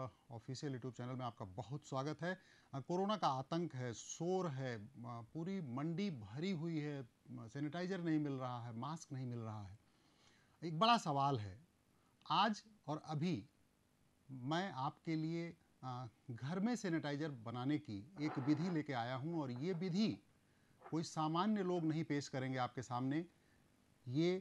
Official YouTube channel में आपका बहुत स्वागत है। कोरोना का आतंक है, शोर है, पूरी मंडी भरी हुई है, सैनिटाइजर नहीं मिल रहा है, मास्क नहीं मिल रहा है। एक बड़ा सवाल है आज और अभी। मैं आपके लिए घर में सैनिटाइजर बनाने की एक विधि लेके आया हूं और ये विधि कोई सामान्य लोग नहीं पेश करेंगे आपके सामने। ये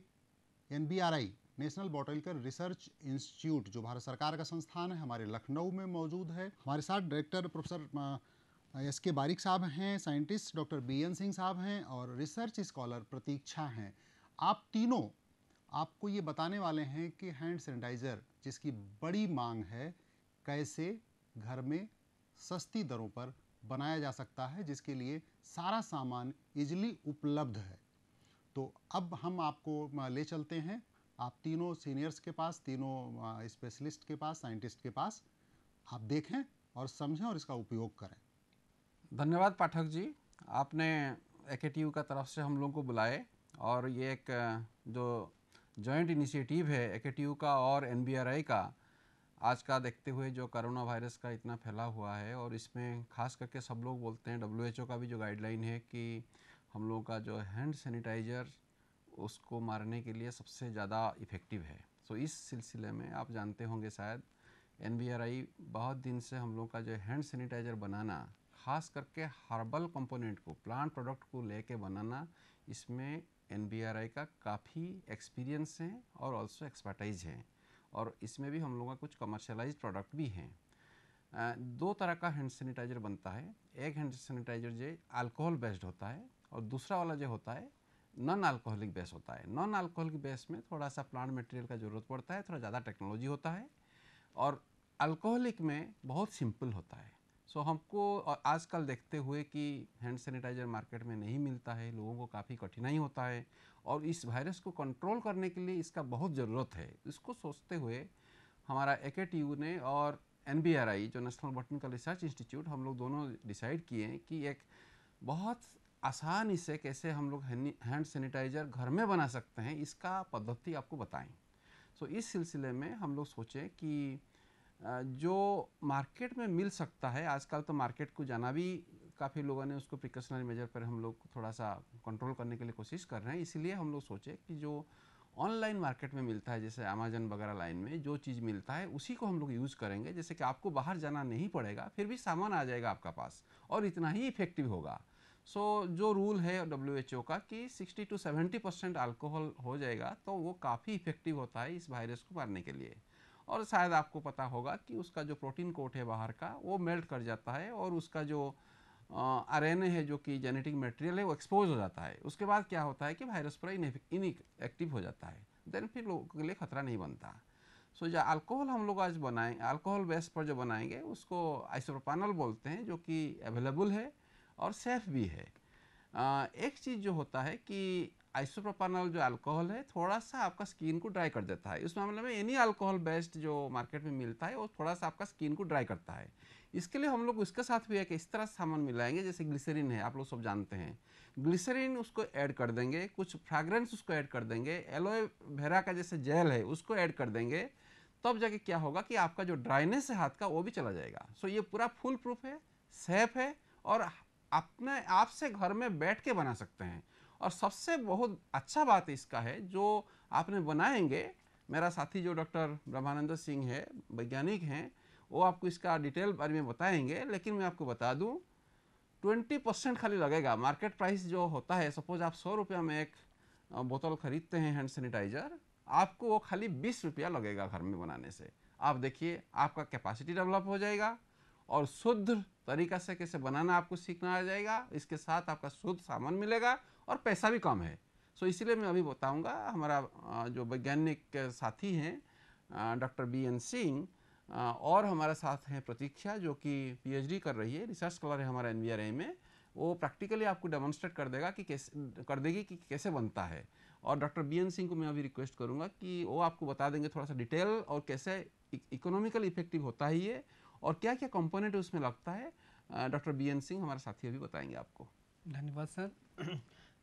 NBRI national botanical research institute जो भारत सरकार का संस्थान है, हमारे लखनऊ में मौजूद है। हमारे साथ डायरेक्टर प्रोफेसर SK बारिक साहब हैं, साइंटिस्ट डॉक्टर BN सिंह साहब हैं और रिसर्च स्कॉलर प्रतीक्षा हैं। आप तीनों आपको ये बताने वाले हैं कि हैंड सैनिटाइज़र जिसकी बड़ी मांग है कैसे घर में सस्ती दरों पर बनाया जा सकता है, जिसके लिए सारा सामान इजीली उपलब्ध है। तो अब हम आपको ले चलते हैं आप तीनों सीनियर्स के पास, तीनों स्पेशलिस्ट के पास, साइंटिस्ट के पास। आप देखें और समझें और इसका उपयोग करें। धन्यवाद पाठक जी, आपने AKTU का तरफ से हम लोगों को बुलाए और ये एक जो जॉइंट इनिशिएटिव है AKTU का और NBRI का, आज का देखते हुए जो कोरोना वायरस का इतना फैला हुआ है और इसमें खास करके सब लोग बोलते हैं, WHO का भी जो गाइडलाइन है कि हम लोगों का जो हैंड सैनिटाइज़र उसको मारने के लिए सबसे ज़्यादा इफ़ेक्टिव है। सो इस सिलसिले में आप जानते होंगे शायद NBRI बहुत दिन से हम लोग का जो हैंड सैनिटाइज़र बनाना, खास करके हर्बल कंपोनेंट को, प्लांट प्रोडक्ट को लेके बनाना, इसमें NBRI का काफ़ी एक्सपीरियंस है और ऑल्सो एक्सपर्टाइज है और इसमें भी हम लोगों का कुछ कमर्शलाइज प्रोडक्ट भी हैं। दो तरह का हैंड सैनिटाइज़र बनता है। एक हैंड सैनिटाइज़र जो अल्कोहल बेस्ड होता है और दूसरा वाला जो होता है नॉन अल्कोहलिक बेस होता है। नॉन अल्कोहलिक बेस में थोड़ा सा प्लांट मटेरियल का ज़रूरत पड़ता है, थोड़ा ज़्यादा टेक्नोलॉजी होता है और अल्कोहलिक में बहुत सिंपल होता है। सो हमको और आजकल देखते हुए कि हैंड सैनिटाइज़र मार्केट में नहीं मिलता है, लोगों को काफ़ी कठिनाई होता है और इस वायरस को कंट्रोल करने के लिए इसका बहुत ज़रूरत है। इसको सोचते हुए हमारा AKTU ने और NBRI जो नेशनल बॉटनिकल रिसर्च इंस्टीट्यूट, हम लोग दोनों डिसाइड किए कि एक बहुत आसानी से कैसे हम लोग हैंड सैनिटाइज़र घर में बना सकते हैं, इसका पद्धति आपको बताएं। सो इस सिलसिले में हम लोग सोचे कि जो मार्केट में मिल सकता है, आजकल तो मार्केट को जाना भी काफ़ी लोगों ने उसको प्रिकॉशनरी मेजर पर हम लोग थोड़ा सा कंट्रोल करने के लिए कोशिश कर रहे हैं। इसलिए हम लोग सोचे कि जो ऑनलाइन मार्केट में मिलता है, जैसे अमेजन वगैरह लाइन में जो चीज़ मिलता है उसी को हम लोग यूज़ करेंगे, जैसे कि आपको बाहर जाना नहीं पड़ेगा, फिर भी सामान आ जाएगा आपका पास और इतना ही इफेक्टिव होगा। सो जो रूल है WHO का कि 60 to 70% अल्कोहल हो जाएगा तो वो काफ़ी इफेक्टिव होता है इस वायरस को मारने के लिए। और शायद आपको पता होगा कि उसका जो प्रोटीन कोट है बाहर का वो मेल्ट कर जाता है और उसका जो RNA है जो कि जेनेटिक मटेरियल है वो एक्सपोज हो जाता है। उसके बाद क्या होता है कि वायरस पूरा इनएक्टिव हो जाता है, देन फिर लोगों के लिए खतरा नहीं बनता। सो जो अल्कोहल हम लोग आज बनाएं, अल्कोहल बेस पर जो बनाएंगे उसको आइसोप्रोपानॉल बोलते हैं, जो कि अवेलेबल है और सेफ भी है। एक चीज़ जो होता है कि आइसोप्रोपानॉल जो अल्कोहल है थोड़ा सा आपका स्किन को ड्राई कर देता है। इस मामले में एनी अल्कोहल बेस्ड जो मार्केट में मिलता है वो थोड़ा सा आपका स्किन को ड्राई करता है। इसके लिए हम लोग उसके साथ भी एक इस तरह सामान मिलाएंगे, जैसे ग्लिसरीन है, आप लोग सब जानते हैं। ग्लिसरीन उसको ऐड कर देंगे, कुछ फ्रेगरेंस उसको ऐड कर देंगे, एलोए वेरा का जैसे जेल है उसको ऐड कर देंगे, तब जाके क्या होगा कि आपका जो ड्राइनेस है हाथ का वो भी चला जाएगा। सो ये पूरा फुल प्रूफ है, सेफ है और अपने आप से घर में बैठ के बना सकते हैं। और सबसे बहुत अच्छा बात इसका है, जो आपने बनाएंगे, मेरा साथी जो डॉक्टर ब्रह्मानंद सिंह है, वैज्ञानिक हैं, वो आपको इसका डिटेल बारे में बताएंगे, लेकिन मैं आपको बता दूं 20% खाली लगेगा। मार्केट प्राइस जो होता है, सपोज आप 100 रुपया में एक बोतल खरीदते हैं हैंड सैनिटाइजर, आपको वो खाली 20 रुपया लगेगा घर में बनाने से। आप देखिए आपका कैपेसिटी डेवलप हो जाएगा और शुद्ध तरीका से कैसे बनाना आपको सीखना आ जाएगा, इसके साथ आपका शुद्ध सामान मिलेगा और पैसा भी कम है। सो इसीलिए मैं अभी बताऊंगा, हमारा जो वैज्ञानिक साथी हैं डॉक्टर BN सिंह और हमारे साथ हैं प्रतीक्षा जो कि PhD कर रही है, रिसर्च स्कॉलर है हमारा NBRI में, वो प्रैक्टिकली आपको डेमोन्स्ट्रेट कर देगा कि कैसे कर देगी कि कैसे बनता है। और डॉक्टर BN सिंह को मैं अभी रिक्वेस्ट करूंगा कि वो आपको बता देंगे थोड़ा सा डिटेल और कैसे इकोनॉमिकल इफेक्टिव होता है ये और क्या क्या कंपोनेंट उसमें लगता है। डॉक्टर BN सिंह हमारे साथी अभी बताएंगे आपको। धन्यवाद सर।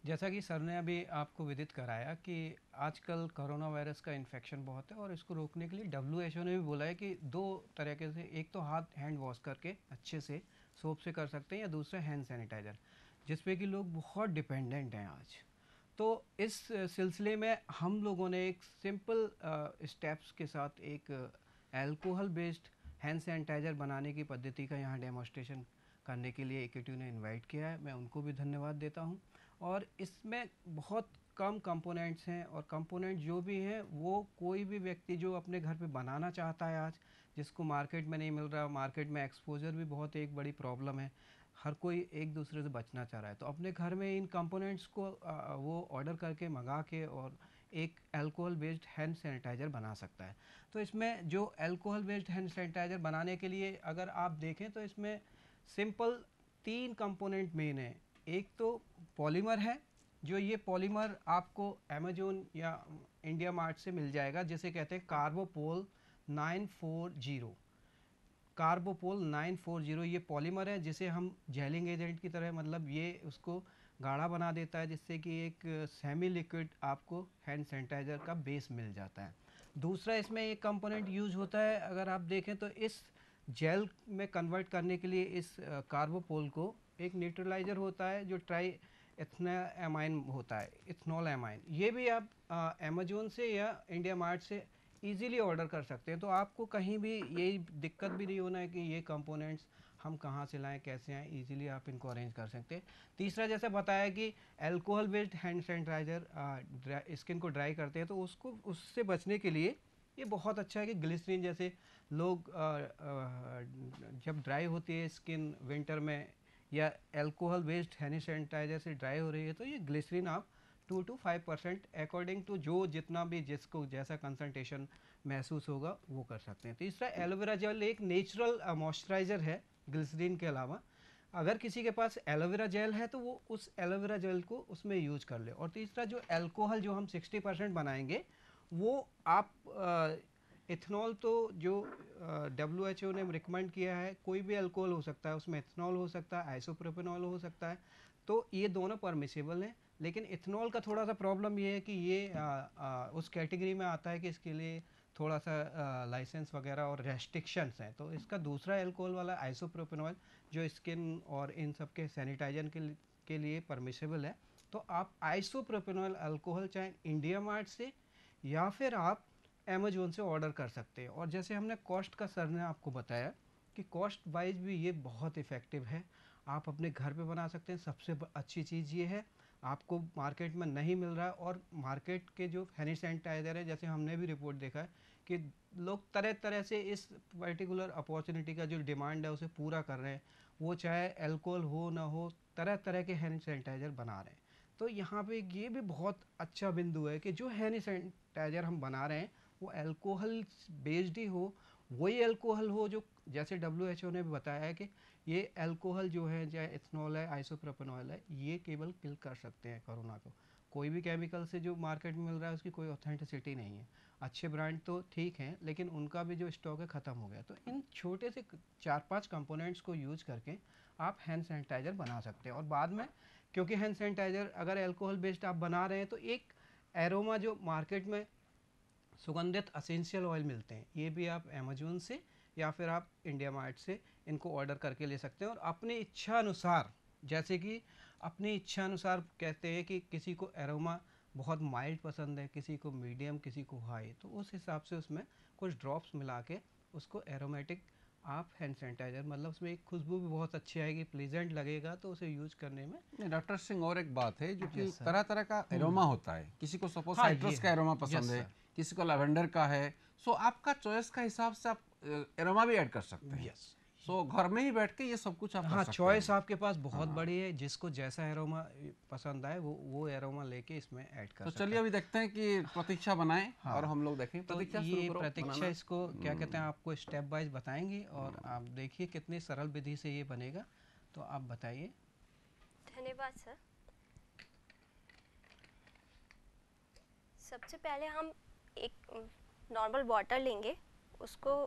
जैसा कि सर ने अभी आपको विदित कराया कि आजकल कोरोना वायरस का इन्फेक्शन बहुत है और इसको रोकने के लिए WHO ने भी बोला है कि 2 तरीके से, एक तो हाथ हैंड वॉश करके अच्छे से सोप से कर सकते हैं, या दूसरा हैंड सैनिटाइज़र, जिस पे कि लोग बहुत डिपेंडेंट हैं आज। तो इस सिलसिले में हम लोगों ने एक सिंपल स्टेप्स के साथ एक अल्कोहल बेस्ड हैंड सैनिटाइज़र बनाने की पद्धति का यहाँ डेमोस्ट्रेशन करने के लिए AKTU ने इनवाइट किया है। मैं उनको भी धन्यवाद देता हूँ। और इसमें बहुत कम कंपोनेंट्स हैं, और कंपोनेंट जो भी हैं वो कोई भी व्यक्ति जो अपने घर पे बनाना चाहता है आज, जिसको मार्केट में नहीं मिल रहा, मार्केट में एक्सपोजर भी बहुत एक बड़ी प्रॉब्लम है, हर कोई एक दूसरे से बचना चाह रहा है, तो अपने घर में इन कंपोनेंट्स को वो ऑर्डर करके मंगा के और एक अल्कोहल बेस्ड हैंड सैनिटाइज़र बना सकता है। तो इसमें जो अल्कोहल बेस्ड हैंड सैनिटाइज़र बनाने के लिए अगर आप देखें तो इसमें सिंपल 3 कंपोनेंट मेन है। एक तो पॉलीमर है, जो ये पॉलीमर आपको अमेजोन या इंडिया मार्ट से मिल जाएगा, जिसे कहते हैं कार्बोपोल 940। कार्बोपोल 940 ये पॉलीमर है, जिसे हम जेलिंग एजेंट की तरह, मतलब ये उसको गाढ़ा बना देता है, जिससे कि एक सेमी लिक्विड आपको हैंड सैनिटाइज़र का बेस मिल जाता है। दूसरा इसमें एक कंपोनेंट यूज होता है, अगर आप देखें तो इस जेल में कन्वर्ट करने के लिए इस कार्बोपोल को एक न्यूट्रलाइज़र होता है जो ट्राई एथनामाइन होता है, इथनॉल एमाइन। ये भी आप अमेजोन से या इंडिया मार्ट से इजीली ऑर्डर कर सकते हैं। तो आपको कहीं भी यही दिक्कत भी नहीं होना है कि ये कंपोनेंट्स हम कहाँ से लाएं, कैसे आएँ, इजीली आप इनको अरेंज कर सकते हैं। तीसरा, जैसे बताया कि alcohol based hand sanitiser skin को ड्राई करते हैं, तो उससे बचने के लिए ये बहुत अच्छा है कि ग्लिसरीन, जैसे लोग जब ड्राई होती है स्किन विंटर में या अल्कोहल बेस्ड हैंड सैनिटाइज़र से ड्राई हो रही है, तो ये ग्लिसरीन आप 2 to 5% अकॉर्डिंग टू जो जितना भी जिसको जैसा कंसंट्रेशन महसूस होगा वो कर सकते हैं। तीसरा, एलोवेरा जेल एक नेचुरल मॉइस्चराइज़र है ग्लिसरीन के अलावा। अगर किसी के पास एलोवेरा जेल है तो वो उस एलोवेरा जेल को उसमें यूज कर ले। और तीसरा, जो अल्कोहल जो हम 60% बनाएंगे, वो आप इथेनॉल, तो जो WHO ने रिकमेंड किया है, कोई भी अल्कोहल हो सकता है, उसमें इथेनॉल हो सकता है, आइसोप्रोपेनॉल हो सकता है, तो ये दोनों परमिसेबल हैं। लेकिन इथेनॉल का थोड़ा सा प्रॉब्लम ये है कि ये उस कैटेगरी में आता है कि इसके लिए थोड़ा सा लाइसेंस वगैरह और रेस्ट्रिक्शंस हैं। तो इसका दूसरा अल्कोहल वाला आइसोप्रोपेनॉल जो स्किन और इन सब के सैनिटाइजर के लिए परमिसेबल है, तो आप आइसोप्रोपेनॉल अल्कोहल चाहे इंडिया मार्ट से या फिर आप अमेजोन से ऑर्डर कर सकते हैं। और जैसे हमने कॉस्ट का सर ने आपको बताया कि कॉस्ट वाइज भी ये बहुत इफ़ेक्टिव है, आप अपने घर पे बना सकते हैं। सबसे अच्छी चीज़ ये है, आपको मार्केट में नहीं मिल रहा है। और मार्केट के जो हैंड सैनिटाइज़र है, जैसे हमने भी रिपोर्ट देखा है कि लोग तरह तरह से इस पर्टिकुलर अपॉर्चुनिटी का जो डिमांड है उसे पूरा कर रहे हैं, वो चाहे अल्कोहल हो ना हो, तरह तरह के हैंड सैनिटाइज़र बना रहे हैं। तो यहाँ पे ये भी बहुत अच्छा बिंदु है कि जो हैंड सैनिटाइज़र हम बना रहे हैं वो अल्कोहल बेस्ड ही हो, वही अल्कोहल हो जो जैसे WHO ने भी बताया है कि ये अल्कोहल जो है, चाहे इथेनॉल है, आइसोप्रोपेनॉल है, ये केवल किल कर सकते हैं कोरोना को। कोई भी केमिकल से जो मार्केट में मिल रहा है उसकी कोई ऑथेंटिसिटी नहीं है। अच्छे ब्रांड तो ठीक हैं, लेकिन उनका भी जो स्टॉक है ख़त्म हो गया। तो इन छोटे से 4-5 कंपोनेंट्स को यूज करके आप हैंड सैनिटाइज़र बना सकते हैं। और बाद में, क्योंकि हैंड सैनिटाइज़र अगर अल्कोहल बेस्ड आप बना रहे हैं, तो एक एरोमा जो मार्केट में सुगंधित असेंशियल ऑयल मिलते हैं, ये भी आप अमेजोन से या फिर आप इंडिया मार्ट से इनको ऑर्डर करके ले सकते हैं। और अपनी इच्छा अनुसार, जैसे कि अपनी इच्छा अनुसार कहते हैं कि किसी को एरोमा बहुत माइल्ड पसंद है, किसी को मीडियम, किसी को हाई, तो उस हिसाब से उसमें कुछ ड्रॉप्स मिला के उसको एरोमेटिक आप हैंड सैनिटाइज़र, मतलब उसमें एक खुशबू भी बहुत अच्छी आएगी, प्लीजेंट लगेगा, तो उसे यूज करने में। नहीं डॉक्टर सिंह, और एक बात है जो कि Yes, sir. तरह तरह का एरोमा होता है। किसी को सपोज हाँ, साइट्रस ये का है। एरोमा Yes, पसंद है, sir. किसी को लैवेंडर का है। सो आपका चॉइस का हिसाब से आप एरोमा भी ऐड कर सकते हैं। Yes. सो घर में ही बैठ के ये सब कुछ आप कर हाँ, सकते चॉइस हैं। आपके पास बहुत हाँ। बड़ी है, जिसको जैसा एरोमा पसंद आए वो एरोमा लेके इसमें ऐड कर तो सकता चलिए है। अभी देखते हैं कि प्रतीक्षा बनाएं। हाँ। और हम लोग देखें। तो प्रतीक्षा शुरू ये करो प्रतीक्षा बनाना। इसको क्या कहते हैं, आपको स्टेप वाइज बताएंगी और आप देखिए कितनी सरल विधि से ये बनेगा। तो आप बताइए। धन्यवाद सर। सबसे पहले हम एक नॉर्मल वाटर लेंगे, उसको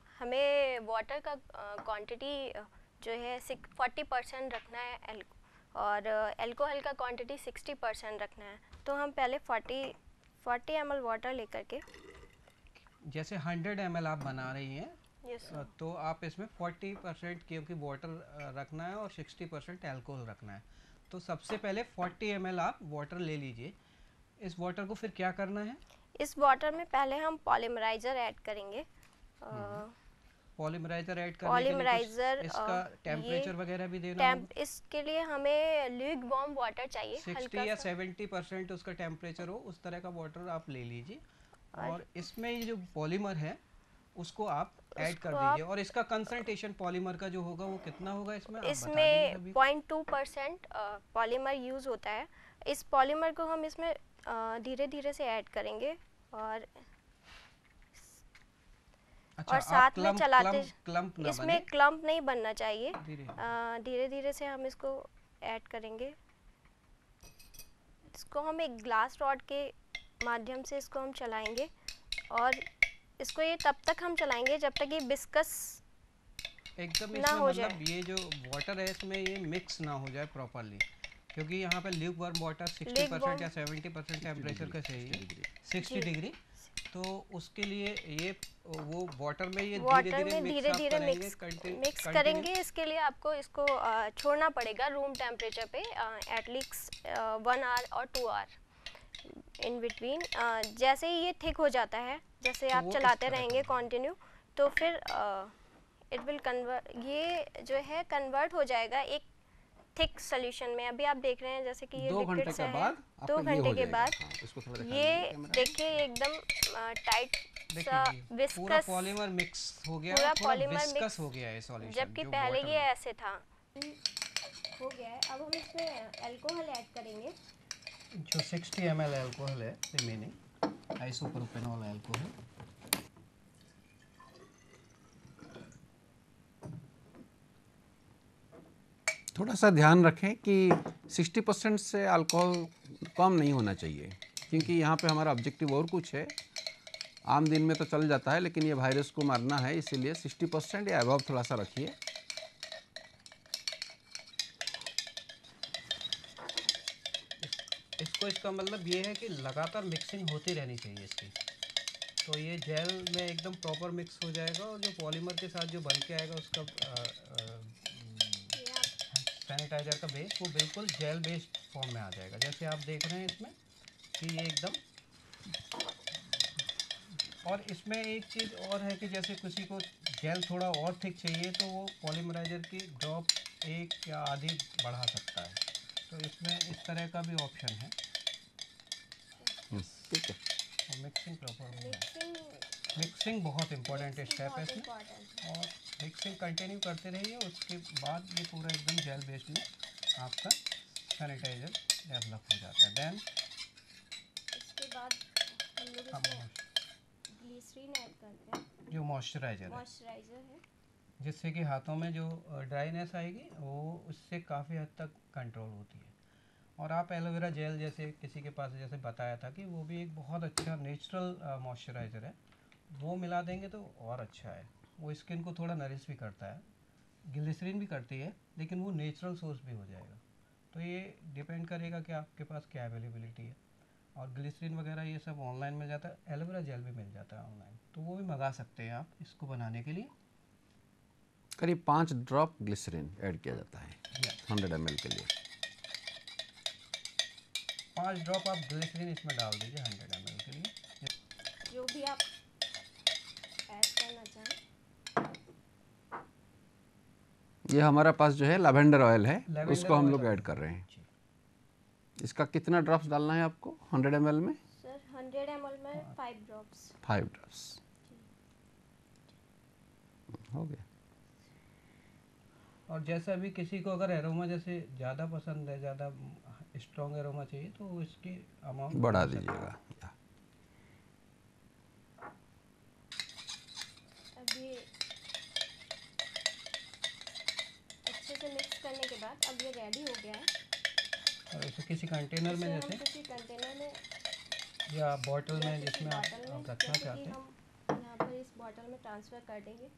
हमें वाटर का क्वांटिटी जो है 40% रखना है और अल्कोहल का क्वांटिटी 60% रखना है। तो हम पहले 40 ml वाटर लेकर के, जैसे 100 ml आप बना रही हैं, यस तो आप इसमें 40% क्योंकि वाटर रखना है और 60% अल्कोहल रखना है। तो सबसे पहले 40 ml आप वाटर ले लीजिए। इस वाटर को फिर क्या करना है? इस वाटर में पहले हम पॉलीमराइज़र ऐड करेंगे। पॉलीमराइज़र ऐड करने के लिए पॉलीमराइज़र कुछ इसका ये टेम्परेचर वगैरह भी देना होगा? इसके लिए हमें ल्यूक वार्म वाटर चाहिए, 60 हल्का या सा। 70% उसका टेम्परेचर हो, उस तरह का वाटर आप ले लीजिए। और और इसमें ये जो पॉलीमर है उसको आप ऐड कर उसको दीजिए। और इसका कंसंट्रेशन पॉलीमर का जो होगा वो कितना होगा इसमें, आप बता दीजिए इसमें सभी। 0.2% पॉलीमर यूज़ होता है। इस पॉलीमर को हम इसमें धीरे धीरे से ऐड करेंगे और अच्छा, साथ में चलाते। क्लम्प ना इसमें बने। क्लम्प नहीं बनना चाहिए। धीरे धीरे धीरे से हम इसको ऐड करेंगे। इसको हम एक ग्लास रॉड के माध्यम से इसको हम चलाएंगे और इसको ये तब तक हम चलाएंगे जब तक ये बिस्कस एकदम ना इसमें हो मतलब ये जो वाटर है इसमें ये मिक्स ना हो जाए प्रॉपरली, क्योंकि यहाँ पे ल्यूक वार्म वाटर 60% या 70% टेम्परेचर का चाहिए, 60 डिग्री। तो उसके लिए ये वो वाटर में ये वाटर में मिक्स धीरे आप धीरे करेंगे, मिक्स करेंगे। इसके लिए आपको इसको छोड़ना पड़ेगा रूम टेम्परेचर पे एटलीस्ट 1 आवर और 2 आवर इन बिटवीन। जैसे ही ये थिक हो जाता है, जैसे तो आप वो चलाते इस तरह रहेंगे का कंटिन्यू, तो फिर इट विल कन्वर्ट, ये जो है कन्वर्ट हो जाएगा एक थिक सोल्यूशन में। अभी आप देख रहे हैं जैसे कि ये 2 लिक्विड घंटे सा के है। बाद 2 आपका ये घंटे हो के जाएगा। बाद हाँ, इसको थोड़ा दिखा ये दीजिए कैमरा। देखिए एकदम टाइट सा देखिए पूरा विस्कस, पॉलीमर मिक्स हो गया पूरा है, थोड़ा पॉलीमर विस्कस मिक्स हो गया है सॉल्यूशन, जबकि जो पहले water ये में। ऐसे था। हो गया है। अब हम इसमें अल्कोहल ऐड करेंगे। जो 60 ml अल्कोहल है रिमेनिंग, आइसोप्रोपेनॉल अल्कोहल। थोड़ा सा ध्यान रखें कि 60% से अल्कोहल कम नहीं होना चाहिए, क्योंकि यहाँ पे हमारा ऑब्जेक्टिव और कुछ है। आम दिन में तो चल जाता है, लेकिन ये वायरस को मारना है, इसीलिए 60% या अबव थोड़ा सा रखिए। इसका मतलब ये है कि लगातार मिक्सिंग होती रहनी चाहिए इसकी, तो ये जेल में एकदम प्रॉपर मिक्स हो जाएगा। और जो पॉलीमर के साथ जो बन के आएगा उसका सैनिटाइज़र का बेस, वो बिल्कुल जेल बेस्ड फॉर्म में आ जाएगा। जैसे आप देख रहे हैं इसमें कि ये एकदम। और इसमें एक चीज़ और है कि जैसे किसी को जेल थोड़ा और थिक चाहिए तो वो पॉलीमराइज़र की ड्रॉप 1 या आधी बढ़ा सकता है। तो इसमें इस तरह का भी ऑप्शन है। ठीक है। और मिक्सिंग प्रॉपर हो जाए। मिक्सिंग बहुत इंपॉर्टेंट स्टेप है इसमें, और मिक्सिंग कंटिन्यू करते रहिए। उसके बाद ये पूरा एकदम जेल बेस्ड में आपका सैनिटाइज़र डेवलप हो जाता है। देन इसके बाद हम लोग इसमें ग्लिसरीन ऐड करते हैं, जो मॉइस्चराइज़र है, मॉइस्चराइज़र है, जिससे कि हाथों में जो ड्राइनेस आएगी वो उससे काफ़ी हद तक कंट्रोल होती है। और आप एलोवेरा जेल जैसे किसी के पास जैसे बताया था कि वो भी एक बहुत अच्छा नेचुरल मॉइस्चराइज़र है, वो मिला देंगे तो और अच्छा है। वो स्किन को थोड़ा नरिश भी करता है, ग्लिसरीन भी करती है, लेकिन वो नेचुरल सोर्स भी हो जाएगा। तो ये डिपेंड करेगा कि आपके पास क्या अवेलेबिलिटी है। और ग्लिसरीन वगैरह ये सब ऑनलाइन मिल जाता है, एलोवेरा जेल भी मिल जाता है ऑनलाइन, तो वो भी मंगा सकते हैं आप इसको बनाने के लिए। करीब 5 ड्रॉप ग्लिसरीन ऐड किया जाता है 100 ml के लिए। 5 ड्रॉप आप ग्लिसरीन इसमें डाल दीजिए 100 ml के लिए। जो भी आप ऐड करना चाहें। ये हमारा पास जो है लैवेंडर ऑयल है, Lavender उसको हम oil लोग है। ऐड कर रहे हैं। जी। इसका कितना ड्रॉप्स डालना है आपको 100 ml में? सर 100 ml में 5 ड्रॉप्स। 5 ड्रॉप्स हो गया। और जैसा भी किसी को अगर एरोमा जैसे ज़्यादा पसंद है, ज़्यादा स्ट्रॉन्ग एरोमा चाहिए, तो इसकी अमाउंट बढ़ा दीजिएगा। अभी अच्छे से मिक्स करने के बाद अब ये रेडी हो गया है। और इसे किसी कंटेनर में इसे हम जैसे किसी कंटेनर में या बॉटल में या किसी जिसमें आप बॉटल में, रखना जैसे चाहते कि हैं। हम यहाँ पर इस बॉटल में ट्रांसफ़र कर देंगे।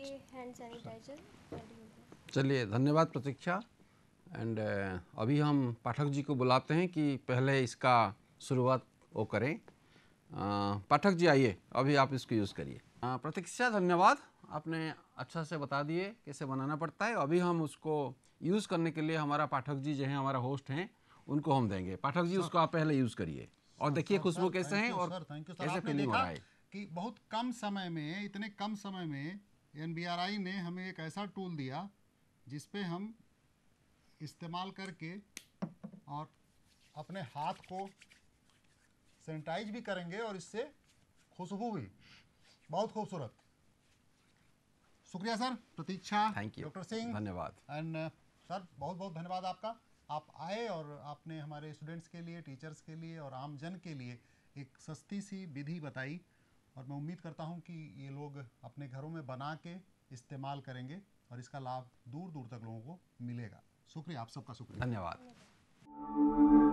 हैंड सैनिटाइजर रेडी हो गया। चलिए, धन्यवाद प्रतीक्षा। एंड अभी हम पाठक जी को बुलाते हैं कि पहले इसका शुरुआत वो करें। पाठक जी आइए, अभी आप इसको यूज़ करिए। प्रतीक्षा, धन्यवाद, आपने अच्छा से बता दिए कैसे बनाना पड़ता है। अभी हम उसको यूज़ करने के लिए हमारा पाठक जी जो हैं, हमारा होस्ट हैं, उनको हम देंगे। पाठक जी, उसको आप पहले यूज़ करिए और देखिए खुशबू कैसे हैं और थैंक यू सर। कैसे आपने फीलिंग हो देखा रहा है। कि बहुत कम समय में, इतने कम समय में NBRI ने हमें एक ऐसा टूल दिया जिस पे हम इस्तेमाल करके और अपने हाथ को सैनिटाइज भी करेंगे और इससे खुशबू भी। बहुत खूबसूरत। शुक्रिया sir. Pratiksha, thank you, doctor Singh धन्यवाद। एंड सर, बहुत बहुत धन्यवाद आपका। आप आए और आपने हमारे स्टूडेंट्स के लिए, टीचर्स के लिए और आम जन के लिए एक सस्ती सी विधि बताई, और मैं उम्मीद करता हूं कि ये लोग अपने घरों में बना के इस्तेमाल करेंगे और इसका लाभ दूर दूर तक लोगों को मिलेगा। शुक्रिया, आप सबका शुक्रिया। धन्यवाद।